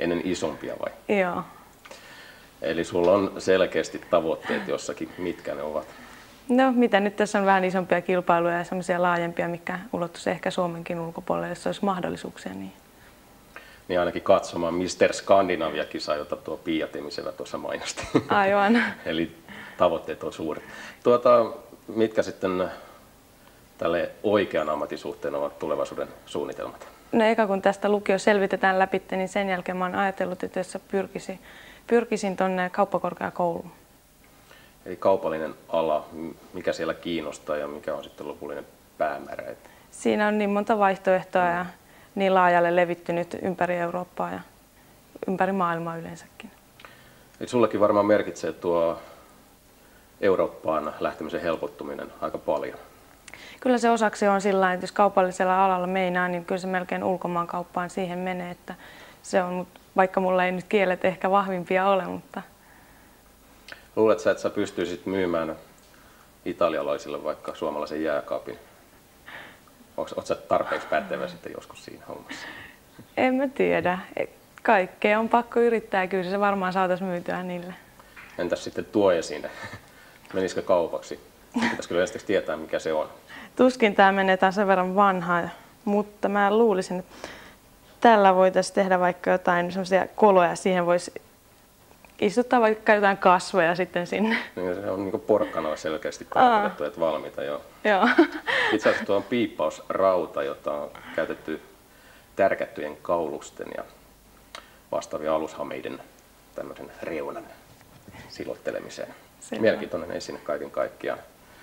ennen isompia vai? Joo. Eli sulla on selkeästi tavoitteet jossakin, mitkä ne ovat? No mitä nyt tässä on vähän isompia kilpailuja ja semmoisia laajempia, mikä ulottuisi ehkä Suomenkin ulkopuolelle, jos olisi mahdollisuuksia. Niin, niin ainakin katsomaan mister Skandinavia-kisa, jota tuo Pia Temisevä tuossa mainosti. Aivan. Eli tavoitteet on suuret. Tuota, mitkä sitten tälle oikean ammatin suhteen ovat tulevaisuuden suunnitelmat? No eka kun tästä lukio selvitetään läpi, niin sen jälkeen mä oon ajatellut, että jos pyrkisin, pyrkisin tuonne kauppakorkeakouluun. Eli kaupallinen ala, mikä siellä kiinnostaa ja mikä on sitten lopullinen päämäärä? Siinä on niin monta vaihtoehtoa ja niin laajalle levittynyt ympäri Eurooppaa ja ympäri maailmaa yleensäkin. Eli sullakin varmaan merkitsee tuo Eurooppaan lähtemisen helpottuminen aika paljon. Kyllä se osaksi on sillä tavalla, että jos kaupallisella alalla meinaa, niin kyllä se melkein ulkomaankauppaan siihen menee. Että se on, vaikka mulla ei nyt kielet ehkä vahvimpia ole, mutta... Luulet sä, että sä pystyisit myymään italialaisille vaikka suomalaisen jääkaapin? Oletko sä tarpeeksi pätevä sitten joskus siinä hommassa? En mä tiedä. Kaikkea on pakko yrittää ja kyllä se varmaan saataisiin myytyä niille. Entäs sitten tuojesine? Menisikö kaupaksi? Pitäisi kyllä ensiksi tietää, mikä se on. Tuskin tämä menee taas sen verran vanhaa, mutta mä luulisin, että tällä voitaisiin tehdä vaikka jotain semmoisia koloja. Siihen voisi istuttaa vaikka jotain kasveja sitten sinne. Niin, se on niin kuin porkkana selkeästi tarkoitettu, että valmiita jo. Joo. Itse asiassa tuo on piippausrauta, jota on käytetty tärkättyjen kaulusten ja vastaavia alushameiden tämmöisen reunan silottelemiseen. Selvä. Mielenkiintoinen esine kaiken kaikkiaan.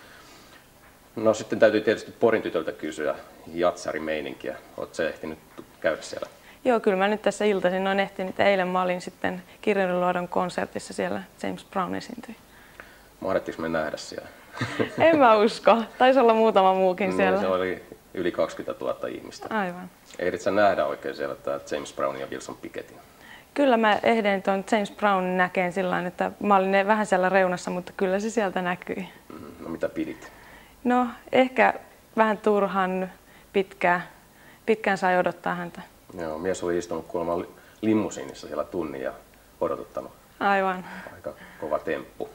No sitten täytyy tietysti Porin tytöltä kysyä jatsarimeininkiä. Oletko sä ehtinyt käydä siellä? Joo, kyllä mä nyt tässä iltaisin olen ehtinyt. Eilen mä olin sitten Kirjuriluodon konsertissa siellä, James Brown esiintyi. Mahdettiinko me nähdä siellä? En mä usko. Taisi olla muutama muukin siellä. No, se oli yli kaksikymmentätuhatta ihmistä. Aivan. Ehdit sä nähdä oikein siellä tämä James Brown ja Wilson Pickettin? Kyllä mä ehdin tuon James Brownin näkeen sillä että mä olin vähän siellä reunassa, mutta kyllä se sieltä näkyi. No mitä pidit? No ehkä vähän turhan pitkään. Pitkään sai odottaa häntä. Joo, mies oli istunut kuulemma limusiinissa siellä tunnin ja odotuttanut. Aivan. Aika kova temppu.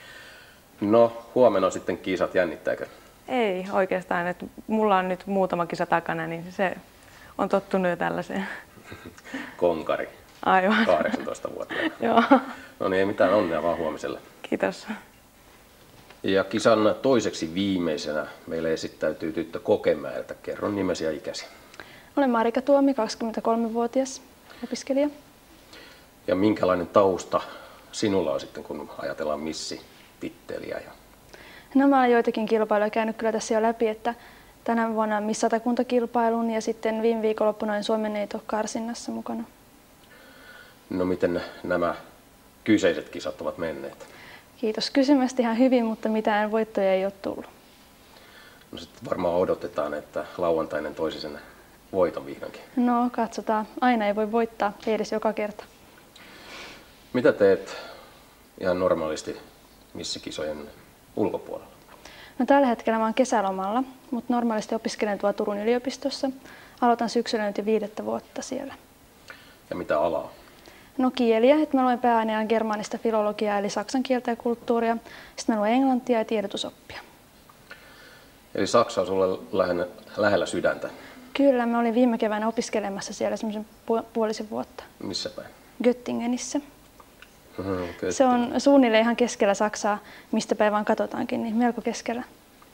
No, huomenna on sitten kisat, jännittääkö? Ei oikeastaan, että mulla on nyt muutama kisa takana, niin se on tottunut jo tällaiseen. Konkari. Aivan. kahdeksantoistavuotiaana. Joo. No niin, ei mitään onnea vaan huomiselle. Kiitos. Ja kisan toiseksi viimeisenä meille esittäytyy tyttö Kokemäeltä. Kerro nimesi ja ikäsi. Olen Marika Tuomi, kaksikymmentäkolmevuotias opiskelija. Ja minkälainen tausta sinulla on sitten, kun ajatellaan missititteliä? Ja... No mä olen joitakin kilpailuja käynyt kyllä tässä jo läpi, että tänä vuonna Miss Satakunta-kilpailun ja sitten viime viikonloppuna olin Suomen neito-karsinnassa mukana. No miten nämä kyseiset kisat ovat menneet? Kiitos kysymästä ihan hyvin, mutta mitään voittoja ei ole tullut. No sitten varmaan odotetaan, että lauantainen toisi sen voiton vihdoinkin. No katsotaan. Aina ei voi voittaa, ei edes joka kerta. Mitä teet ihan normaalisti missikisojen ulkopuolella? No tällä hetkellä mä oon kesälomalla, mutta normaalisti opiskelen tuolla Turun yliopistossa. Aloitan syksyllä nyt jo viidettä vuotta siellä. Ja mitä alaa? No kieliä, että mä luen pääaineena germaanista filologiaa eli saksan kieltä ja kulttuuria. Sitten mä luen englantia ja tiedotusoppia. Eli Saksa on sulle lähellä, lähellä sydäntä? Kyllä, mä olin viime keväänä opiskelemassa siellä semmoisen puolisen vuotta. Missä päin? Göttingenissä. Hmm, Se on suunnilleen ihan keskellä Saksaa, mistä päin vaan katsotaankin, niin melko keskellä.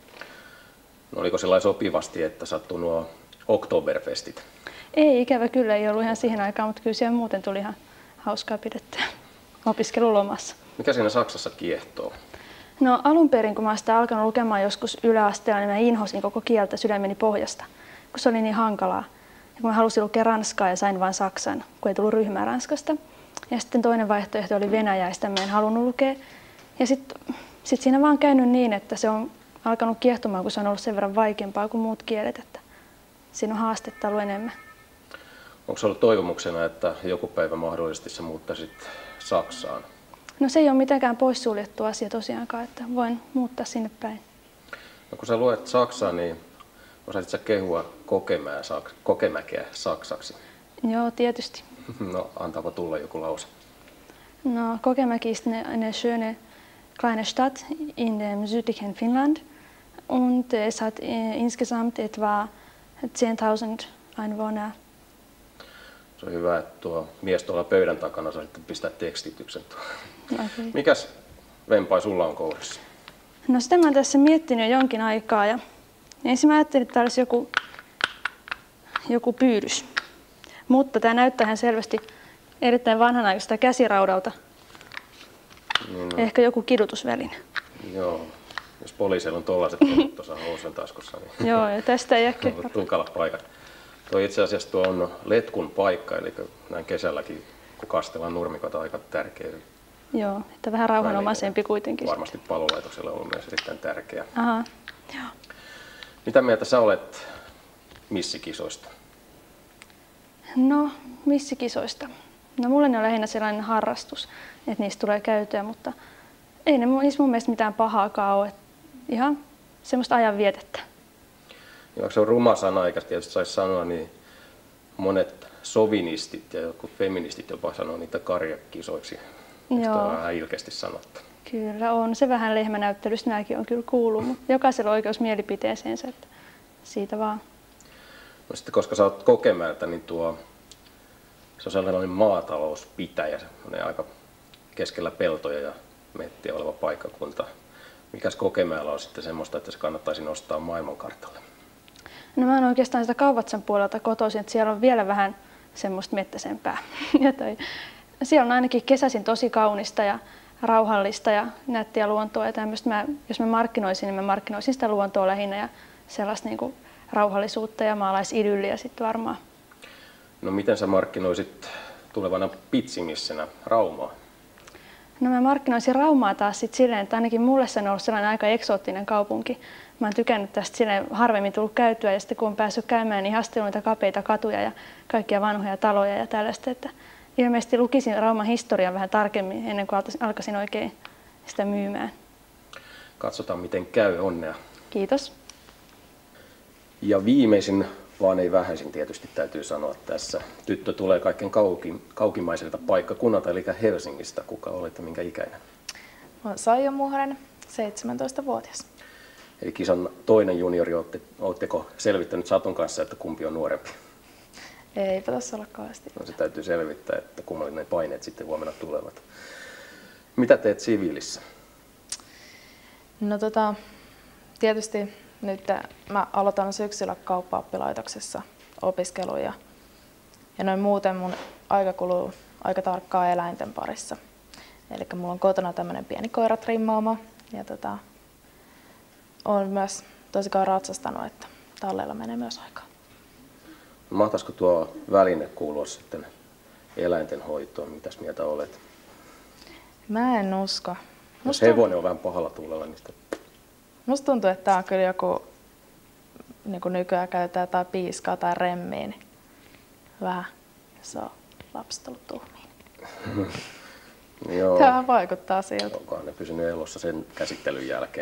No, oliko sellainen sopivasti, että sattui nuo Oktoberfestit? Ei, ikävä kyllä ei ollut ihan siihen aikaan, mutta kyllä siellä muuten tuli ihan hauskaa pidettyä opiskelulomassa. Mikä siinä Saksassa kiehtoo? No alun perin, kun mä sitä alkanut lukemaan joskus yläasteella, niin mä inhosin koko kieltä sydämeni pohjasta, kun se oli niin hankalaa. Ja kun mä halusin lukea ranskaa ja sain vain saksan, kun ei tullut ryhmää ranskasta. Ja sitten toinen vaihtoehto oli venäjä, ja sitä mä en halunnut lukea. Ja sitten sit siinä vaan käynyt niin, että se on alkanut kiehtomaan, kun se on ollut sen verran vaikeampaa kuin muut kielet, että siinä on haastetta ollut enemmän. Onko se ollut toivomuksena, että joku päivä mahdollisesti sä muuttaisit Saksaan? No se ei ole mitenkään poissuljettu asia tosiaankaan, että voin muuttaa sinne päin. No kun sä luet Saksaa, niin osaisit sä kehua Kokemää, Kokemäkeä saksaksi? Joo, tietysti. No, antaapa tulla joku lause. No, Kokemäki ist eine, eine schöne kleine Stadt in dem südlichen Finnland und es hat insgesamt etwa zehntausend Einwohner. Se on hyvä, että tuo mies tuolla pöydän takana saa sitten pistää tekstityksen. Okay. Mikäs vempai sulla on kourissa? No sitä mä oon tässä miettinyt jo jonkin aikaa ja ensin mä ajattelin, että tää olisi joku, joku pyydys. Mutta tää näyttää ihan selvästi erittäin vanhanaikaista käsiraudalta. Niin, no. Ehkä joku kidutusväline. Joo, jos poliisilla on tollaiset kodut tuossa housujen taskussa, niin joo, ja tästä ei äkkiä. on tunkala paikat. Tuo itse asiassa tuo on letkun paikka, eli näin kesälläkin, kun kastellaan nurmikota, aika tärkeä. Joo, että vähän rauhanomaisempi kuitenkin. Varmasti palolaitoksella on myös erittäin tärkeä. Aha, joo. Mitä mieltä sä olet missikisoista? No, missikisoista. No mulle ne on lähinnä sellainen harrastus, että niistä tulee käytyä, mutta ei ne niissä mun mielestä mitään pahaakaan ole. Ihan semmoista ajanvietettä. Ja vaikka se on ruma sana, eikä tietysti saisi sanoa, niin monet sovinistit ja jotkut feministit jopa sanoo niitä karjakisoiksi. Joo. Se on vähän ilkeästi sanottu. Kyllä on. Se vähän lehmänäyttelystä nämäkin on kyllä kuullut, mutta jokaisella on oikeus mielipiteeseensä, että siitä vaan. No sitten koska sä oot Kokemäeltä, niin tuo, se on sellainen maatalouspitäjä, sellainen aika keskellä peltoja ja mettiä oleva paikkakunta. Mikäs Kokemäellä on sitten semmoista, että se kannattaisi nostaa maailmankartalle? No mä oon oikeastaan sitä Kauvatsan puolelta kotoisin, että siellä on vielä vähän semmoista mettäsempää. Ja toi, siellä on ainakin kesäisin tosi kaunista ja rauhallista ja nättiä luontoa ja tämmöistä. Mä, jos mä markkinoisin, niin mä markkinoisin sitä luontoa lähinnä ja sellaista niinku rauhallisuutta ja maalaisidylliä sitten varmaan. No miten sä markkinoisit tulevana pitsimmissenä Raumaa? No mä markkinoisin Raumaa taas sit silleen, että ainakin mulle se on ollut sellainen aika eksoottinen kaupunki. Mä oon tykännyt tästä silleen harvemmin tullut käytyä ja sitten kun on päässyt käymään, niin ihastellut niitä kapeita katuja ja kaikkia vanhoja taloja ja tällaista. Että ilmeisesti lukisin Rauman historian vähän tarkemmin ennen kuin alkaisin oikein sitä myymään. Katsotaan miten käy, onnea. Kiitos. Ja viimeisin, vaan ei vähäisin tietysti täytyy sanoa tässä. Tyttö tulee kaikkein kaukin, kaukimaiselta paikkakunnalta, eli Helsingistä. Kuka olet ja minkä ikäinen? Olen Saija Muhonen, seitsemäntoistavuotias. Eli kisan toinen juniori, oletteko selvittänyt Satun kanssa, että kumpi on nuorempi? Eipä tässä olla kauheasti. No, se täytyy selvittää, että kummalle ne paineet sitten huomenna tulevat. Mitä teet siviilissä? No tota, tietysti nyt mä aloitan syksyllä kauppa-oppilaitoksessa opiskelun ja, ja noin muuten mun aika kuluu aika tarkkaan eläinten parissa. Eli mulla on kotona tämmönen pieni koiratrimmaama ja tota, olen myös tosi kauan ratsastanut, että talleilla menee myös aikaa. Mahtaisiko tuo väline kuulua sitten eläinten hoitoon? Mitäs mieltä olet? Mä en usko. Jos hevonen on vähän pahalla tuulella, niin sitä... Musta tuntuu, että tää on kyllä joku, niin kuin nykyään käytetään jotain piiskaa tai remmiä, niin vähän se on lapset ollut tuhmiin. Joo. Tämä vaikuttaa siltä. Onkohan ne pysynyt elossa sen käsittelyn jälkeen?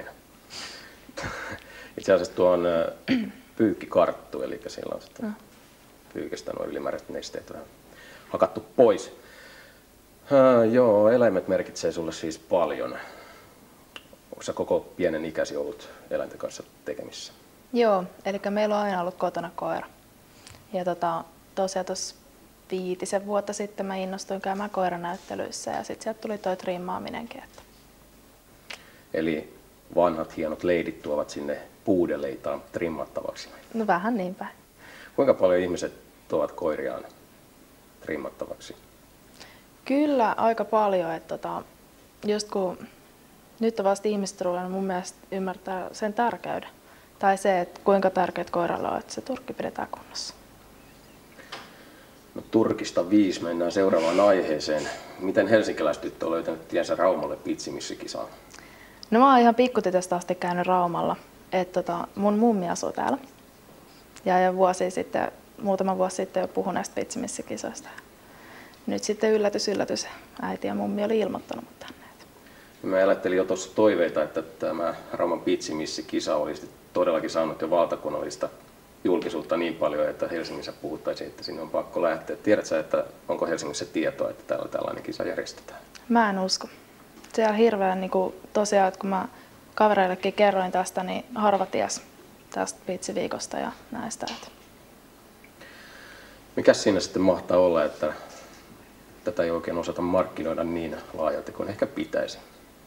Itse asiassa tuo on pyykkikarttu, eli siellä on sitten pyykistä nuo ylimääräiset nesteet vähän hakattu pois. Äh, joo, eläimet merkitsee sulle siis paljon. Onko sä koko pienen ikäsi ollut eläinten kanssa tekemissä? Joo, eli meillä on aina ollut kotona koira. Ja tota, tosiaan tuossa viitisen vuotta sitten mä innostuin käymään koiranäyttelyissä ja sitten sieltä tuli toi trimmaaminenkin. Että... Eli vanhat hienot leidit tuovat sinne puudeleitaan trimmattavaksi? No vähän niin päin. Kuinka paljon ihmiset tuovat koiriaan trimmattavaksi? Kyllä aika paljon. Että tota, just kun nyt on vasta ihmiset ruvennut mun mielestä ymmärtää sen tärkeyden. Tai se, että kuinka tärkeät koiralle on, että se turkki pidetään kunnossa. No, Turkista viisi mennään seuraavaan aiheeseen. Miten helsinkiläistyttö on löytänyt tiensä Raumalle pitsimissukisaan? No mä oon ihan pikkutytöstä asti käynyt Raumalla. Et tota, mun mummi asuu täällä. Ja jo vuosi sitten, muutama vuosi sitten jo puhui näistä pitsimissikisoista. Nyt sitten yllätys, yllätys. Äiti ja mummi oli ilmoittanut mut tänne. Mä ajattelin jo tuossa toiveita, että tämä Rauman pitsimissukisa olisi todellakin saanut jo valtakunnallista julkisuutta niin paljon, että Helsingissä puhuttaisiin, että sinne on pakko lähteä. Tiedätkö, että onko Helsingissä tietoa, että täällä tällainen kisa järjestetään? Mä en usko. Se on hirveän niin kuin, tosiaan, että kun mä kavereillekin kerroin tästä, niin harva ties tästä pitsiviikosta ja näistä. Että. Mikäs siinä sitten mahtaa olla, että tätä ei oikein osata markkinoida niin laajalti kuin ehkä pitäisi?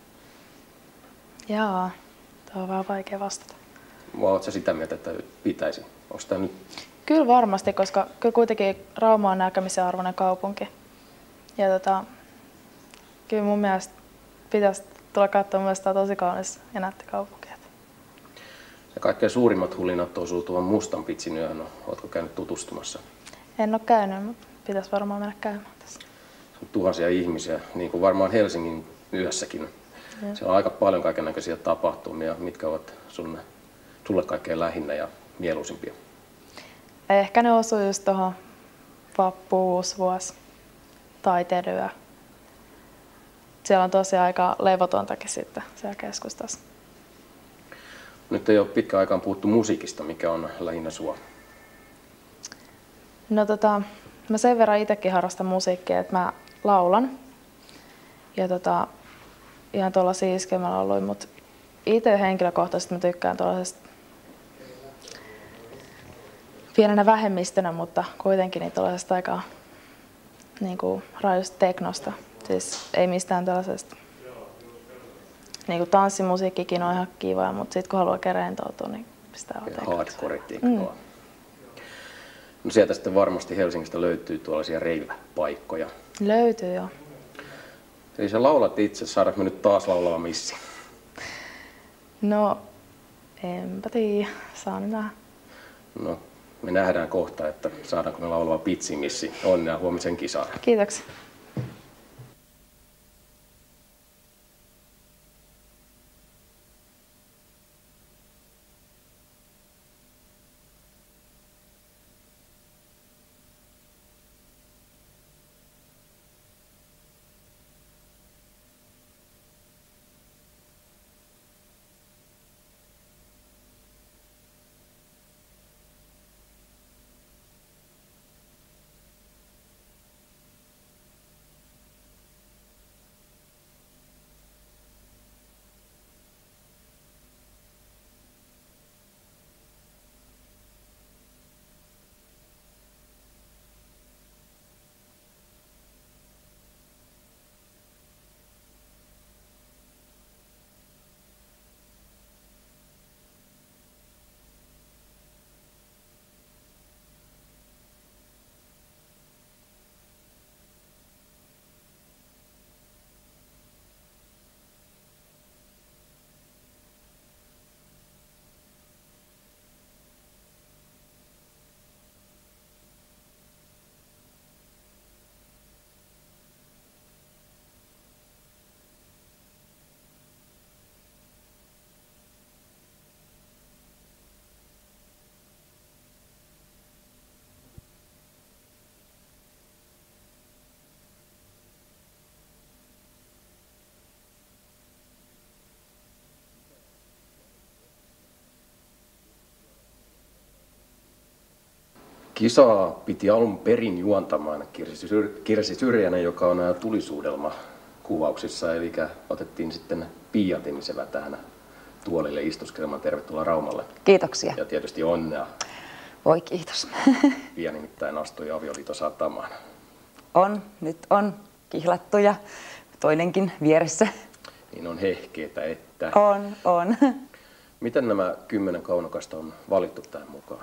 Jaa, tämä on vähän vaikea vastata. Vai oletko sitä mieltä, että pitäisi? Onko tämä nyt... Kyllä varmasti, koska kyllä kuitenkin Rauma on näkemisen arvoinen kaupunki. Ja tota, kyllä mun mielestä pitäisi tulla katsomaan sitä tosi kaunis ja nätti kaupunki. Ja kaikkein suurimmat hulinat osuu tuohon Mustan pitsin yöhön. Oletko käynyt tutustumassa? En ole käynyt, mutta pitäisi varmaan mennä käymään tässä. On tuhansia ihmisiä, niin kuin varmaan Helsingin yössäkin. Ja. Siellä on aika paljon kaikennäköisiä tapahtumia. Mitkä ovat sun, sulle kaikkein lähinnä ja mieluisimpia? Ehkä ne osuu just tuohon vappu, uusvuosi, taiteilyö. Siellä on tosiaan aika levotontakin sitten siellä keskustassa. Nyt ei ole pitkään aikaan puhuttu musiikista, mikä on lähinnä sua. No tota, mä sen verran itsekin harrastan musiikkia, että mä laulan. Ja tota, ihan tuollaisia iskelmälauluja, mutta itse henkilökohtaisesti mä tykkään tuollaisesta pienenä vähemmistönä, mutta kuitenkin niin tuollaisesta aika niin kuin rajusta teknosta. Siis ei mistään tällaisesta. Niin kuin tanssimusiikkikin on ihan kiva, mutta sitten kun haluaa kerentoutua, niin pistää teknoa. Hardcore-tikkaa. Mm. No sieltä sitten varmasti Helsingistä löytyy tuollaisia reiväpaikkoja. Löytyy jo. Eli sä laulat itse, saadaanko me nyt taas laulava missi? No, enpä tiedä. Saan nähdä. No, me nähdään kohta, että saadaanko me laulava pitsimissi. Onnea huomisen kisaan. Kiitoksia. Kisaa piti alun perin juontamaan Kirsi, Syr- Kirsi Syrjänen, joka on Tulisuudelma kuvauksissa, eli otettiin sitten Pia Timisevä tähän tuolille istuskelemaan. Tervetuloa Raumalle. Kiitoksia. Ja tietysti onnea. Voi kiitos. Pia nimittäin astui avioliitosatamaan. On, nyt on kihlattu ja toinenkin vieressä. Niin on hehkeetä, että... On, on. Miten nämä kymmenen kaunokasta on valittu tähän mukaan?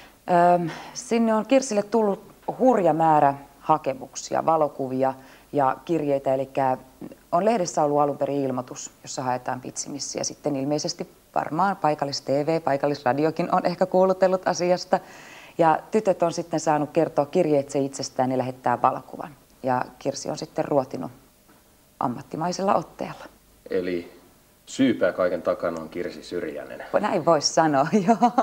Öm, sinne on Kirsille tullut hurja määrä hakemuksia, valokuvia ja kirjeitä. Eli on lehdessä ollut alun perin ilmoitus, jossa haetaan pitsimissiä. Sitten ilmeisesti varmaan paikallis-T V, paikallisradiokin on ehkä kuulutellut asiasta. Ja tytöt on sitten saanut kertoa kirjeitse itsestään ja lähettää valokuvan. Ja Kirsi on sitten ruotinut ammattimaisella otteella. Eli syypää kaiken takana on Kirsi Syrjänen. Näin voisi sanoa, joo.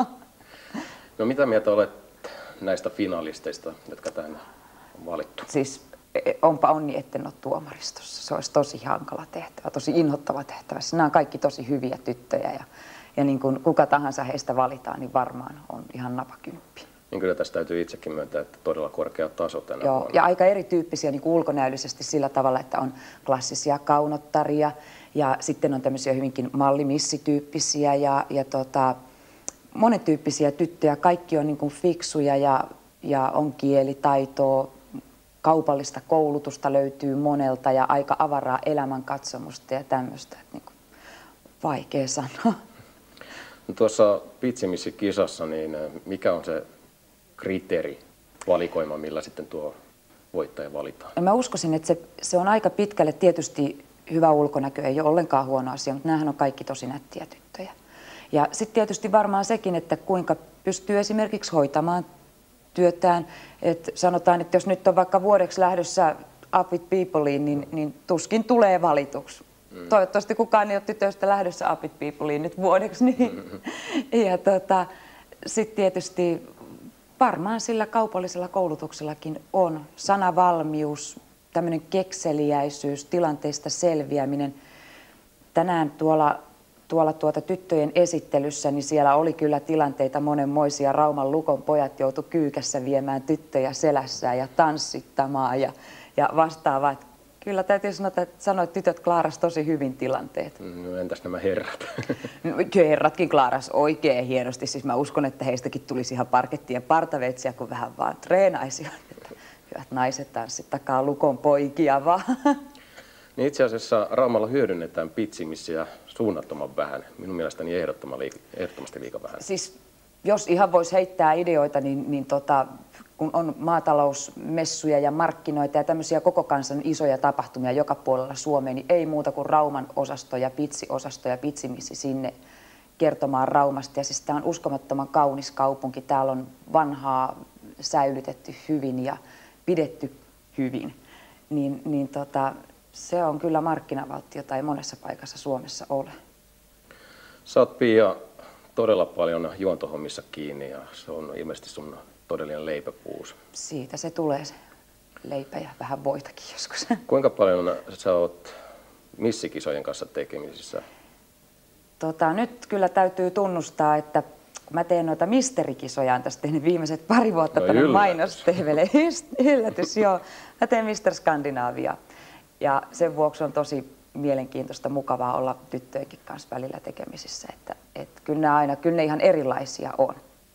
No mitä mieltä olet näistä finalisteista, jotka tänne on valittu? Siis onpa onni, etten ole tuomaristossa. Se olisi tosi hankala tehtävä, tosi inhottava tehtävä. Nämä on kaikki tosi hyviä tyttöjä ja, ja niin kuin kuka tahansa heistä valitaan, niin varmaan on ihan napakymppi. Niin kyllä tästä täytyy itsekin myöntää, että todella korkea taso tänä Joo, vuonna. ja aika erityyppisiä niin kuin ulkonäöllisesti sillä tavalla, että on klassisia kaunottaria ja sitten on tämmöisiä hyvinkin mallimissityyppisiä ja, ja tota, monentyyppisiä tyttöjä. Kaikki on niin kuin fiksuja ja, ja on kielitaitoa, kaupallista koulutusta löytyy monelta ja aika avaraa elämänkatsomusta ja tämmöistä. Niin kuin vaikea sanoa. No tuossa Pitsimissi-kisassa, niin mikä on se kriteeri, valikoima, millä sitten tuo voittaja valitaan? Mä uskoisin, että se, se on aika pitkälle tietysti hyvä ulkonäkö, ei ole ollenkaan huono asia, mutta näähän on kaikki tosi nättiä tyttöjä. Ja sitten tietysti varmaan sekin, että kuinka pystyy esimerkiksi hoitamaan työtään. Et sanotaan, että jos nyt on vaikka vuodeksi lähdössä Up with Peopleiin, niin, niin tuskin tulee valituksi. Mm. Toivottavasti kukaan ei ole tytöistä lähdössä Up with Peopleiin nyt vuodeksi. Niin. Mm-hmm. Ja tota, sitten tietysti varmaan sillä kaupallisella koulutuksellakin on sanavalmius, tämmöinen kekseliäisyys, tilanteista selviäminen. Tänään tuolla, tuolla tuota tyttöjen esittelyssä, niin siellä oli kyllä tilanteita monenmoisia. Rauman Lukon pojat joutu kyykässä viemään tyttöjä selässään ja tanssittamaan ja, ja vastaavaa. Kyllä täytyy sanoa, että sanoit tytöt klaaras tosi hyvin tilanteet. No entäs nämä herrat? No, herratkin klaaras oikein hienosti. Siis mä uskon, että heistäkin tulisi ihan parkettien partaveitsiä, kun vähän vaan treenaisivat. Hyvät naiset tanssittakaa Lukon poikia vaan. Niin itse asiassa Raumalla hyödynnetään pitsimissiä suunnattoman vähän. Minun mielestäni ehdottomasti liikaa vähän. Siis jos ihan voisi heittää ideoita, niin, niin tota, kun on maatalousmessuja ja markkinoita ja tämmöisiä koko kansan isoja tapahtumia joka puolella Suomea, niin ei muuta kuin Rauman osasto ja pitsiosasto ja pitsimissi sinne kertomaan Raumasta. Ja siis tämä on uskomattoman kaunis kaupunki. Täällä on vanhaa säilytetty hyvin ja pidetty hyvin. Niin, niin tota, se on kyllä markkinavaltti, jota ei monessa paikassa Suomessa ole. Sä oot, Pia, todella paljon juontohommissa kiinni ja se on ilmeisesti sun todellinen leipäpuus. Siitä se tulee se leipä ja vähän voitakin joskus. Kuinka paljon sä oot missikisojen kanssa tekemisissä? Tota, nyt kyllä täytyy tunnustaa, että kun mä teen noita misterikisoja, on tässä tehnyt viimeiset pari vuotta no, tänne mainostehvelle. Yllätys, joo. Mä teen mister Skandinavia. Ja sen vuoksi on tosi mielenkiintoista, mukavaa olla tyttöjenkin kanssa välillä tekemisissä. Että, et kyllä ne aina, kyllä ne ihan erilaisia on.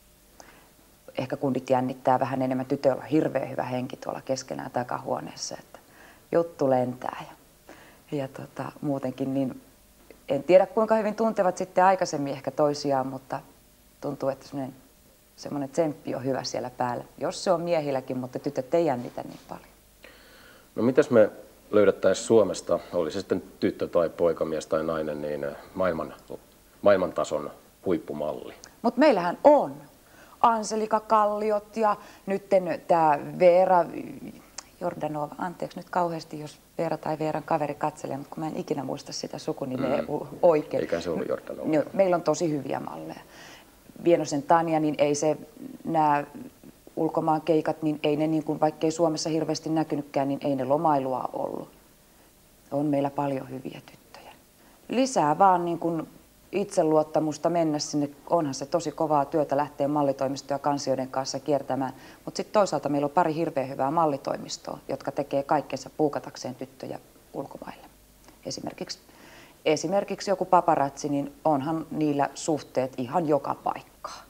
Ehkä kundit jännittää vähän enemmän. Tytöillä on hirveän hyvä henki tuolla keskenään takahuoneessa, että juttu lentää. Ja, ja tota, muutenkin niin en tiedä kuinka hyvin tuntevat sitten aikaisemmin ehkä toisiaan, mutta tuntuu, että semmoinen, semmoinen tsemppi on hyvä siellä päällä. Jos se on miehilläkin, mutta tytöt ei jännitä niin paljon. No mitäs me löydettäisiin Suomesta, oli se sitten tyttö tai poika, mies tai nainen, niin maailman, maailmantason huippumalli? Mutta meillähän on Anselika Kalliot ja nyt tämä Veera Jordanova, anteeksi nyt kauheasti, jos Veera tai Veeran kaveri katselee, mutta kun mä en ikinä muista sitä sukunimeä mm. oikein. Eikä se ollut Jordanova. No, meillä on tosi hyviä malleja. Vienosen Tanja, niin ei se, nämä ulkomaan keikat, niin ei ne, niin kuin, vaikka ei Suomessa hirveästi näkynytkään, niin ei ne lomailua ollut. On meillä paljon hyviä tyttöjä. Lisää vaan niin kuin itseluottamusta mennä sinne. Onhan se tosi kovaa työtä lähteä mallitoimistoja kansioiden kanssa kiertämään. Mutta sitten toisaalta meillä on pari hirveän hyvää mallitoimistoa, jotka tekee kaikkensa puukatakseen tyttöjä ulkomaille. Esimerkiksi, esimerkiksi joku paparazzi, niin onhan niillä suhteet ihan joka paikkaan.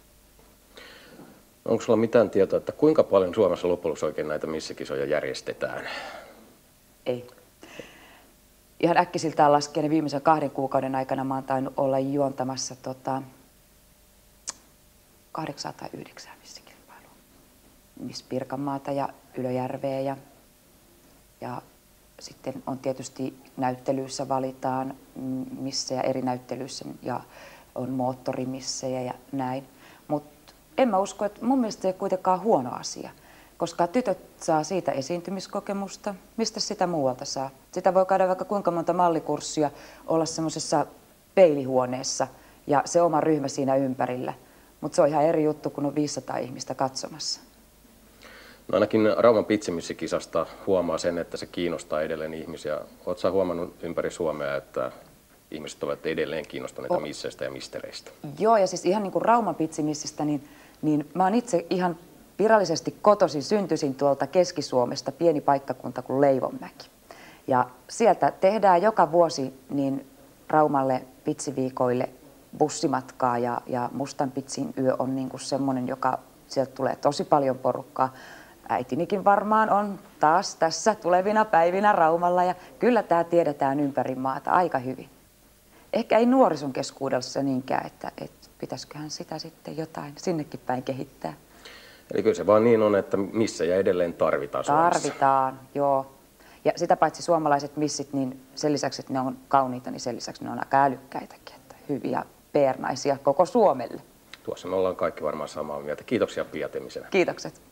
Onko sulla mitään tietoa, että kuinka paljon Suomessa loppujen oikein näitä missikisoja järjestetään? Ei. Ihan äkkisiltään laskien niin viimeisen kahden kuukauden aikana mä oon tainnut olla juontamassa tota, kahdeksan tai yhdeksän missikilpailua. Miss Pirkanmaata ja Ylöjärveä ja, ja sitten on tietysti näyttelyissä valitaan missejä eri näyttelyissä ja on moottorimissejä ja näin. Mutta en mä usko, että mun mielestä se ei kuitenkaan huono asia. Koska tytöt saa siitä esiintymiskokemusta, mistä sitä muualta saa. Sitä voi käydä vaikka kuinka monta mallikurssia, olla semmoisessa peilihuoneessa ja se oma ryhmä siinä ympärillä. Mutta se on ihan eri juttu, kun on viisisataa ihmistä katsomassa. No ainakin Rauman pitsimmissikisasta huomaa sen, että se kiinnostaa edelleen ihmisiä. Oletko sä huomannut ympäri Suomea, että ihmiset ovat edelleen kiinnostuneita oh. misseistä ja mistereistä. Joo, ja siis ihan niin kuin Rauman pitsimissistä, niin, niin mä oon itse ihan virallisesti kotoisin, syntyisin tuolta Keski-Suomesta, pieni paikkakunta kuin Leivonmäki. Ja sieltä tehdään joka vuosi niin Raumalle pitsiviikoille bussimatkaa, ja, ja Mustan pitsin yö on niin kuin semmoinen, joka sieltä tulee tosi paljon porukkaa. Äitinikin varmaan on taas tässä tulevina päivinä Raumalla, ja kyllä tämä tiedetään ympäri maata aika hyvin. Ehkä ei nuorison keskuudessa niinkään, että, että pitäisiköhän sitä sitten jotain sinnekin päin kehittää. Eli kyllä se vaan niin on, että missä ja edelleen tarvitaan Suomessa. Tarvitaan, joo. Ja sitä paitsi suomalaiset missit, niin sen lisäksi, että ne on kauniita, niin sen lisäksi ne on aika älykkäitäkin, että hyviä P R-naisia koko Suomelle. Tuossa me ollaan kaikki varmaan samaa mieltä. Kiitoksia Pia Temmisenä. Kiitokset.